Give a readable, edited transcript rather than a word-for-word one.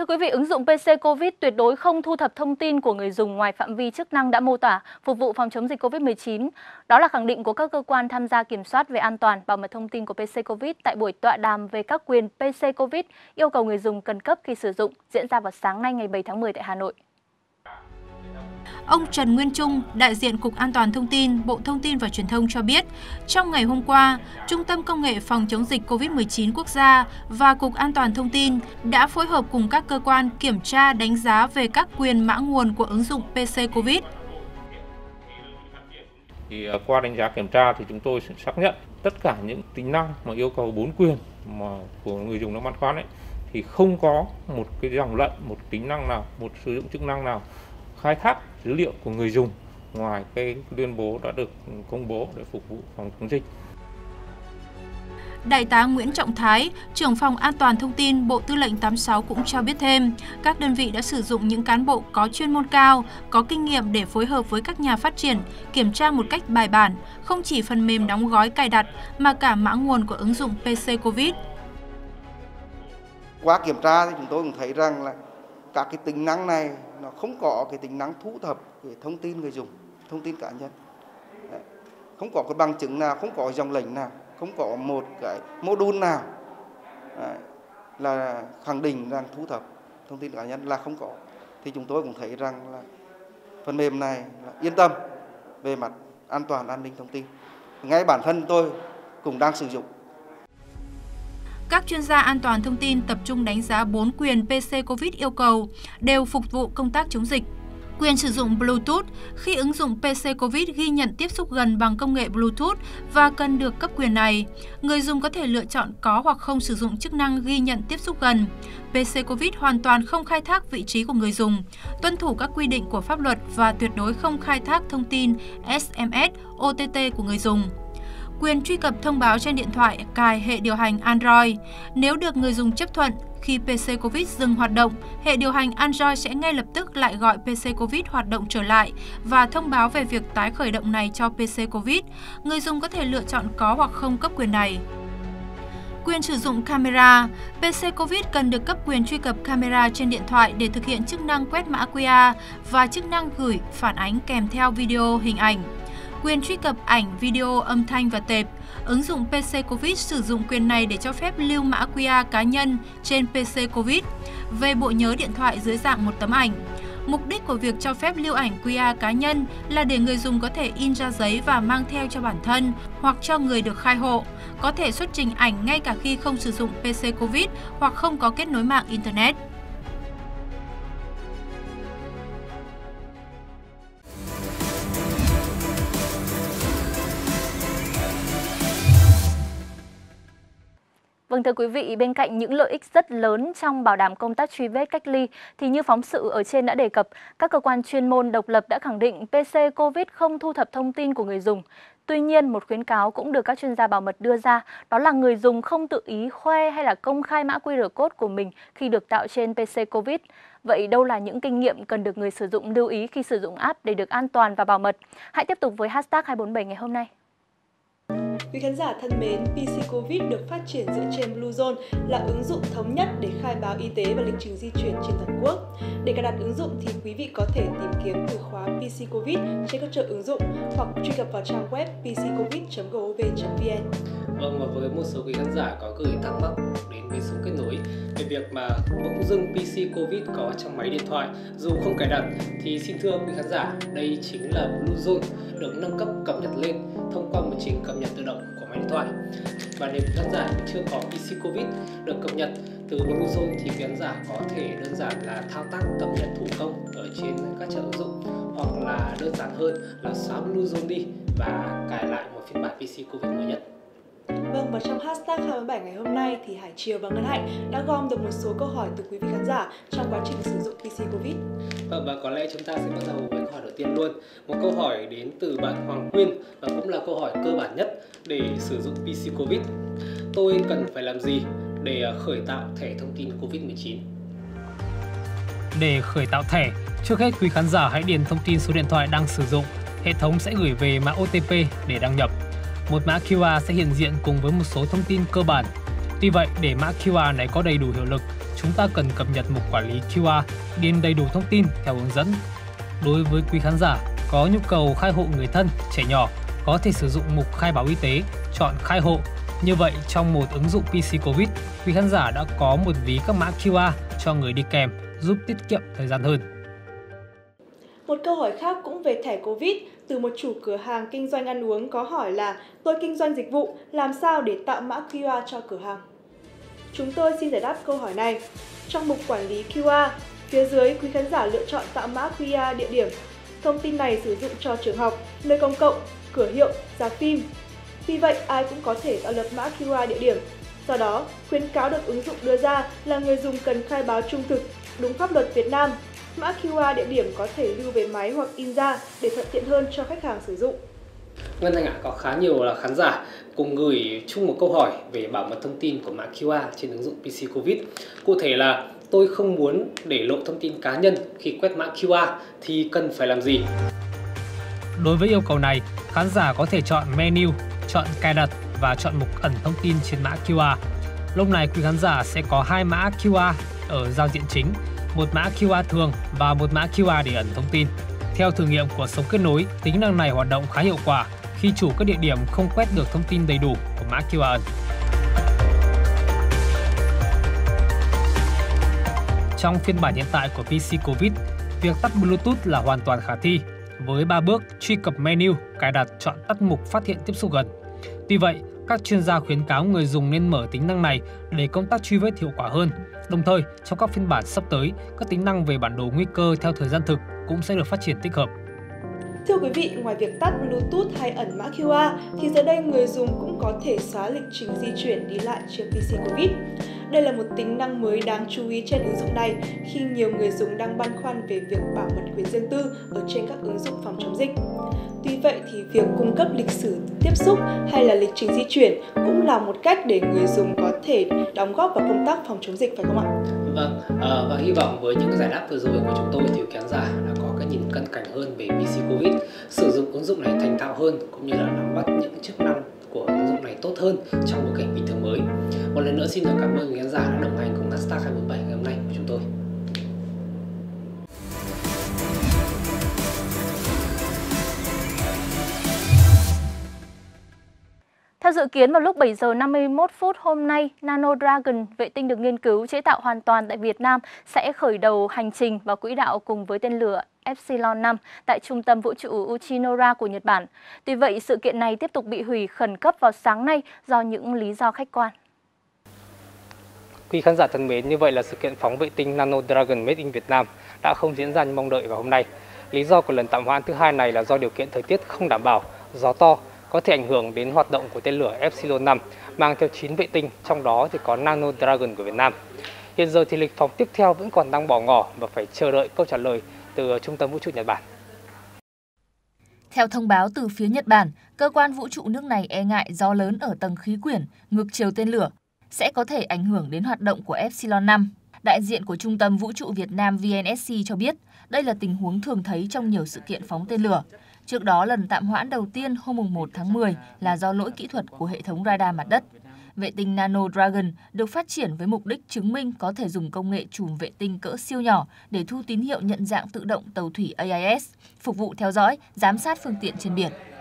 Thưa quý vị, ứng dụng PC Covid tuyệt đối không thu thập thông tin của người dùng ngoài phạm vi chức năng đã mô tả, phục vụ phòng chống dịch Covid-19. Đó là khẳng định của các cơ quan tham gia kiểm soát về an toàn, bảo mật thông tin của PC Covid tại buổi tọa đàm về các quyền PC Covid yêu cầu người dùng cần cấp khi sử dụng, diễn ra vào sáng nay ngày 7 tháng 10 tại Hà Nội. Ông Trần Nguyên Trung, đại diện Cục An toàn Thông tin, Bộ Thông tin và Truyền thông cho biết, trong ngày hôm qua, Trung tâm Công nghệ Phòng chống dịch Covid-19 Quốc gia và Cục An toàn Thông tin đã phối hợp cùng các cơ quan kiểm tra đánh giá về các quyền mã nguồn của ứng dụng PC Covid. Qua đánh giá kiểm tra thì chúng tôi sẽ xác nhận tất cả những tính năng mà yêu cầu 4 quyền mà của người dùng đang băn khoăn thì không có một cái dòng lệnh, một tính năng nào, một sử dụng chức năng nào khai thác dữ liệu của người dùng ngoài cái tuyên bố đã được công bố để phục vụ phòng chống dịch. Đại tá Nguyễn Trọng Thái, trưởng phòng An toàn Thông tin Bộ Tư lệnh 86 cũng cho biết thêm, các đơn vị đã sử dụng những cán bộ có chuyên môn cao, có kinh nghiệm để phối hợp với các nhà phát triển, kiểm tra một cách bài bản, không chỉ phần mềm đóng gói cài đặt mà cả mã nguồn của ứng dụng PC Covid. Qua kiểm tra thì chúng tôi cũng thấy rằng là các cái tính năng này nó không có cái tính năng thu thập cái thông tin người dùng, thông tin cá nhân. Không có cái bằng chứng nào, không có dòng lệnh nào, không có một cái module nào là khẳng định rằng thu thập thông tin cá nhân là không có. Thì chúng tôi cũng thấy rằng là phần mềm này là yên tâm về mặt an toàn an ninh thông tin. Ngay bản thân tôi cũng đang sử dụng. Các chuyên gia an toàn thông tin tập trung đánh giá 4 quyền PC Covid yêu cầu đều phục vụ công tác chống dịch. Quyền sử dụng Bluetooth khi ứng dụng PC Covid ghi nhận tiếp xúc gần bằng công nghệ Bluetooth và cần được cấp quyền này. Người dùng có thể lựa chọn có hoặc không sử dụng chức năng ghi nhận tiếp xúc gần. PC Covid hoàn toàn không khai thác vị trí của người dùng, tuân thủ các quy định của pháp luật và tuyệt đối không khai thác thông tin SMS, OTT của người dùng. Quyền truy cập thông báo trên điện thoại cài hệ điều hành Android. Nếu được người dùng chấp thuận, khi PC Covid dừng hoạt động, hệ điều hành Android sẽ ngay lập tức lại gọi PC Covid hoạt động trở lại và thông báo về việc tái khởi động này cho PC Covid. Người dùng có thể lựa chọn có hoặc không cấp quyền này. Quyền sử dụng camera. PC Covid cần được cấp quyền truy cập camera trên điện thoại để thực hiện chức năng quét mã QR và chức năng gửi, phản ánh kèm theo video, hình ảnh. Quyền truy cập ảnh, video, âm thanh và tệp. Ứng dụng PC Covid sử dụng quyền này để cho phép lưu mã QR cá nhân trên PC Covid về bộ nhớ điện thoại dưới dạng một tấm ảnh. Mục đích của việc cho phép lưu ảnh QR cá nhân là để người dùng có thể in ra giấy và mang theo cho bản thân hoặc cho người được khai hộ, có thể xuất trình ảnh ngay cả khi không sử dụng PC Covid hoặc không có kết nối mạng Internet. Vâng, thưa quý vị, bên cạnh những lợi ích rất lớn trong bảo đảm công tác truy vết cách ly, thì như phóng sự ở trên đã đề cập, các cơ quan chuyên môn độc lập đã khẳng định PC Covid không thu thập thông tin của người dùng. Tuy nhiên, một khuyến cáo cũng được các chuyên gia bảo mật đưa ra, đó là người dùng không tự ý khoe hay là công khai mã QR code của mình khi được tạo trên PC Covid. Vậy đâu là những kinh nghiệm cần được người sử dụng lưu ý khi sử dụng app để được an toàn và bảo mật? Hãy tiếp tục với hashtag 247 ngày hôm nay. Quý khán giả thân mến, PC Covid được phát triển dựa trên Bluezone là ứng dụng thống nhất để khai báo y tế và lịch trình di chuyển trên toàn quốc. Để cài đặt ứng dụng thì quý vị có thể tìm kiếm từ khóa PC Covid trên các chợ ứng dụng hoặc truy cập vào trang web pccovid.gov.vn. Vâng, và với một số quý khán giả có gửi thắc mắc đến với số kết nối về việc mà bỗng dưng PC Covid có trong máy điện thoại dù không cài đặt, thì xin thưa quý khán giả, đây chính là Bluezone được nâng cấp cập nhật lên thông qua một trình cập nhật tự động của máy điện thoại. Và nếu quý khán giả chưa có PC Covid được cập nhật từ Bluezone thì quý khán giả có thể đơn giản là thao tác cập nhật thủ công ở trên các chợ ứng dụng, hoặc là đơn giản hơn là xóa Bluezone đi và cài lại một phiên bản PC Covid mới nhất. Vâng, và trong hashtag 27 ngày hôm nay thì Hải Triều và Ngân Hạnh đã gom được một số câu hỏi từ quý vị khán giả trong quá trình sử dụng PC Covid. Vâng, và có lẽ chúng ta sẽ bắt đầu với câu hỏi đầu tiên luôn. Một câu hỏi đến từ bạn Hoàng Quyên và cũng là câu hỏi cơ bản nhất để sử dụng PC Covid. Tôi cần phải làm gì để khởi tạo thẻ thông tin Covid-19? Để khởi tạo thẻ, trước hết quý khán giả hãy điền thông tin số điện thoại đang sử dụng. Hệ thống sẽ gửi về mã OTP để đăng nhập. Một mã QR sẽ hiện diện cùng với một số thông tin cơ bản. Tuy vậy, để mã QR này có đầy đủ hiệu lực, chúng ta cần cập nhật mục quản lý QR, điền đầy đủ thông tin theo hướng dẫn. Đối với quý khán giả có nhu cầu khai hộ người thân, trẻ nhỏ, có thể sử dụng mục khai báo y tế, chọn khai hộ. Như vậy, trong một ứng dụng PC Covid, quý khán giả đã có một ví các mã QR cho người đi kèm, giúp tiết kiệm thời gian hơn. Một câu hỏi khác cũng về thẻ Covid từ một chủ cửa hàng kinh doanh ăn uống có hỏi là: tôi kinh doanh dịch vụ, làm sao để tạo mã QR cho cửa hàng? Chúng tôi xin giải đáp câu hỏi này. Trong mục quản lý QR, phía dưới quý khán giả lựa chọn tạo mã QR địa điểm. Thông tin này sử dụng cho trường học, nơi công cộng, cửa hiệu, rạp phim. Vì vậy, ai cũng có thể tạo lập mã QR địa điểm. Do đó, khuyến cáo được ứng dụng đưa ra là người dùng cần khai báo trung thực, đúng pháp luật Việt Nam. Mã QR địa điểm có thể lưu về máy hoặc in ra để thuận tiện hơn cho khách hàng sử dụng. Ngân Anh ạ, có khá nhiều là khán giả cùng gửi chung một câu hỏi về bảo mật thông tin của mã QR trên ứng dụng PC Covid. Cụ thể là: tôi không muốn để lộ thông tin cá nhân khi quét mã QR thì cần phải làm gì? Đối với yêu cầu này, khán giả có thể chọn menu, chọn cài đặt và chọn mục ẩn thông tin trên mã QR. Lúc này quý khán giả sẽ có 2 mã QR ở giao diện chính, một mã QR thường và một mã QR để ẩn thông tin. Theo thử nghiệm của Sống Kết Nối, tính năng này hoạt động khá hiệu quả khi chủ các địa điểm không quét được thông tin đầy đủ của mã QR ẩn. Trong phiên bản hiện tại của PC Covid, việc tắt Bluetooth là hoàn toàn khả thi, với 3 bước truy cập menu, cài đặt, chọn tắt mục phát hiện tiếp xúc gần. Tuy vậy, các chuyên gia khuyến cáo người dùng nên mở tính năng này để công tác truy vết hiệu quả hơn. Đồng thời, trong các phiên bản sắp tới, các tính năng về bản đồ nguy cơ theo thời gian thực cũng sẽ được phát triển tích hợp. Thưa quý vị, ngoài việc tắt Bluetooth hay ẩn mã QR, thì giờ đây người dùng cũng có thể xóa lịch trình di chuyển đi lại trên PC Covid. Đây là một tính năng mới đáng chú ý trên ứng dụng này khi nhiều người dùng đang băn khoăn về việc bảo mật quyền riêng tư ở trên các ứng dụng phòng chống dịch. Tuy vậy thì việc cung cấp lịch sử tiếp xúc hay là lịch trình di chuyển cũng là một cách để người dùng có thể đóng góp vào công tác phòng chống dịch, phải không ạ? Vâng, và hy vọng với những giải đáp vừa rồi của chúng tôi thì khán giả đã có cái nhìn cận cảnh hơn về PC Covid, sử dụng ứng dụng này thành thạo hơn cũng như là nắm bắt những chức năng của ứng dụng này tốt hơn trong bối cảnh bình thường mới. Một lần nữa xin được cảm ơn khán giả đã đồng hành cùng Nasdaq 247 ngày hôm nay của chúng tôi. Theo dự kiến, vào lúc 7 giờ 51 phút hôm nay, Nano Dragon, vệ tinh được nghiên cứu chế tạo hoàn toàn tại Việt Nam, sẽ khởi đầu hành trình vào quỹ đạo cùng với tên lửa Epsilon 5 tại trung tâm vũ trụ Uchinora của Nhật Bản. Tuy vậy, sự kiện này tiếp tục bị hủy khẩn cấp vào sáng nay do những lý do khách quan. Quý khán giả thân mến, như vậy là sự kiện phóng vệ tinh Nano Dragon Made in Việt Nam đã không diễn ra như mong đợi vào hôm nay. Lý do của lần tạm hoãn thứ hai này là do điều kiện thời tiết không đảm bảo, gió to, có thể ảnh hưởng đến hoạt động của tên lửa Epsilon 5 mang theo 9 vệ tinh, trong đó thì có Nano Dragon của Việt Nam. Hiện giờ thì lịch phóng tiếp theo vẫn còn đang bỏ ngỏ và phải chờ đợi câu trả lời từ Trung tâm Vũ trụ Nhật Bản. Theo thông báo từ phía Nhật Bản, cơ quan vũ trụ nước này e ngại gió lớn ở tầng khí quyển ngược chiều tên lửa sẽ có thể ảnh hưởng đến hoạt động của Epsilon 5. Đại diện của Trung tâm Vũ trụ Việt Nam VNSC cho biết đây là tình huống thường thấy trong nhiều sự kiện phóng tên lửa. Trước đó, lần tạm hoãn đầu tiên hôm 1 tháng 10 là do lỗi kỹ thuật của hệ thống radar mặt đất. Vệ tinh Nano Dragon được phát triển với mục đích chứng minh có thể dùng công nghệ chùm vệ tinh cỡ siêu nhỏ để thu tín hiệu nhận dạng tự động tàu thủy AIS, phục vụ theo dõi, giám sát phương tiện trên biển.